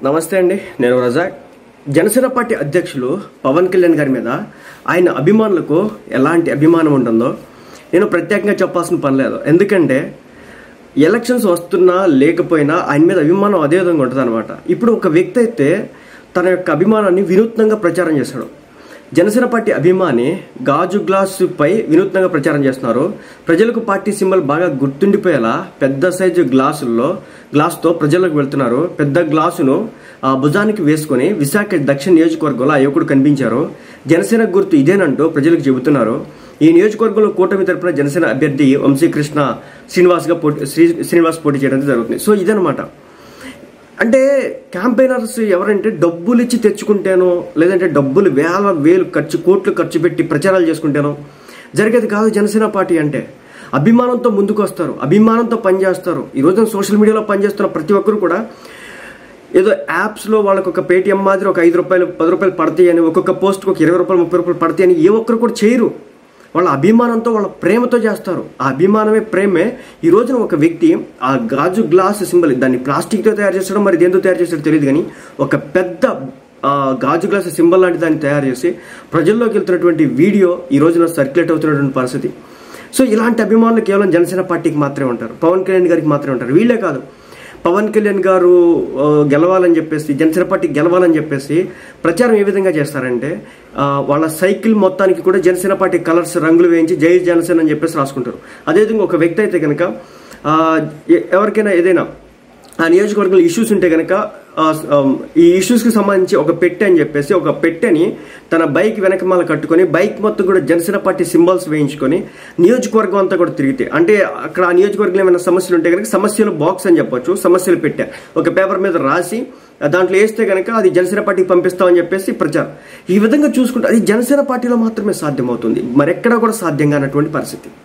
నమస్తే అండి, నేను రజాక్. జనసేన పార్టీ అధ్యక్షులు పవన్ కళ్యాణ్ గారి మీద ఆయన అభిమానులకు ఎలాంటి అభిమానం ఉంటుందో నేను ప్రత్యేకంగా చెప్పాల్సిన పని లేదు. ఎందుకంటే ఎలక్షన్స్ వస్తున్నా లేకపోయినా ఆయన మీద అభిమానం అదే విధంగా ఉంటుంది అనమాట. ఇప్పుడు ఒక వ్యక్తి అయితే తన యొక్క అభిమానాన్ని వినూత్నంగా ప్రచారం చేశాడు. జనసేన పార్టీ అభిమాని గాజు గ్లాసుపై వినూత్నంగా ప్రచారం చేస్తున్నారు. ప్రజలకు పార్టీ సింబల్ బాగా గుర్తుండిపోయేలా పెద్ద సైజు గ్లాసుతో ప్రజలకు వెళ్తున్నారు. పెద్ద గ్లాసును భుజానికి వేసుకుని విశాఖ దక్షిణ నియోజకవర్గంలో ఆ యువకుడు కనిపించారు. జనసేన గుర్తు ఇదేనంటూ ప్రజలకు చెబుతున్నారు. ఈ నియోజకవర్గంలో కూటమి తరపున జనసేన అభ్యర్థి వంశీకృష్ణ శ్రీనివాస్ పోటీ చేయడం జరుగుతుంది. సో ఇదనమాట. అంటే క్యాంపెయినర్స్ ఎవరంటే డబ్బులు ఇచ్చి తెచ్చుకుంటేనో లేదంటే డబ్బులు కోట్లు ఖర్చు పెట్టి ప్రచారాలు చేసుకుంటేనో జరిగేది కాదు. జనసేన పార్టీ అంటే అభిమానంతో ముందుకు వస్తారు, అభిమానంతో పనిచేస్తారు. ఈ రోజున సోషల్ మీడియాలో పనిచేస్తున్న ప్రతి ఒక్కరు కూడా ఏదో యాప్స్లో వాళ్ళకు ఒక పేటిఎం మాదిరి ఒక 5 రూపాయలు 10 రూపాయలు పడతాయి అని, ఒక్కొక్క పోస్ట్కి ఒక 20 రూపాయలు 30 రూపాయలు పడతాయి అని ఏ ఒక్కరు కూడా చేయరు. వాళ్ళ అభిమానంతో వాళ్ళ ప్రేమతో చేస్తారు. ఆ అభిమానమే ప్రేమే. ఈ రోజున ఒక వ్యక్తి ఆ గాజు గ్లాస్ సింబల్ దాన్ని ప్లాస్టిక్తో తయారు చేస్తాడో మరి దేంతో తయారు చేస్తాడో తెలియదు, కానీ ఒక పెద్ద గాజు గ్లాస్ సింబల్ లాంటి దాన్ని తయారు చేసి ప్రజల్లోకి వెళ్తున్నటువంటి వీడియో ఈ రోజున సర్క్యులేట్ అవుతున్నటువంటి పరిస్థితి. సో ఇలాంటి అభిమానులు కేవలం జనసేన పార్టీకి మాత్రమే ఉంటారు, పవన్ కళ్యాణ్ గారికి మాత్రమే ఉంటారు. వీళ్ళే కాదు, పవన్ కళ్యాణ్ గారు గెలవాలని చెప్పేసి, జనసేన పార్టీ గెలవాలని చెప్పేసి ప్రచారం ఏ విధంగా చేస్తారంటే వాళ్ళ సైకిల్ మొత్తానికి కూడా జనసేన పార్టీ కలర్స్ రంగులు వేయించి జై జనసేన అని చెప్పేసి రాసుకుంటారు. అదేవిధంగా ఒక వ్యక్తి అయితే కనుక ఎవరికైనా ఏదైనా ఆ నియోజకవర్గంలో ఇష్యూస్ ఉంటే కనుక ఈ ఇష్యూస్కి సంబంధించి ఒక పెట్టె అని చెప్పేసి ఒక పెట్టెని తన బైక్ వెనకమాల కట్టుకొని బైక్ మొత్తం కూడా జనసేన పార్టీ సింబల్స్ వేయించుకొని నియోజకవర్గం అంతా కూడా తిరిగితే, అంటే అక్కడ ఆ నియోజకవర్గంలో ఏమైనా సమస్యలు ఉంటే కనుక సమస్యలు బాక్స్ అని చెప్పొచ్చు, సమస్యలు పెట్టె ఒక పేపర్ మీద రాసి దాంట్లో వేస్తే కనుక అది జనసేన పార్టీకి పంపిస్తామని చెప్పేసి ప్రచారం. ఈ విధంగా చూసుకుంటే అది జనసేన పార్టీలో మాత్రమే సాధ్యమవుతుంది, మరెక్కడా కూడా సాధ్యం కానటువంటి పరిస్థితి.